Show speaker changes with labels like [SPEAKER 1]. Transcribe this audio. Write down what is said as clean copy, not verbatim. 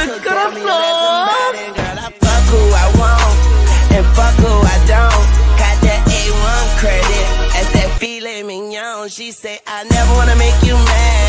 [SPEAKER 1] 끌었어.
[SPEAKER 2] Girl, I fuck who I want and fuck who I don't. Got that A1 credit as that filet mignon. She say I never wanna make you mad.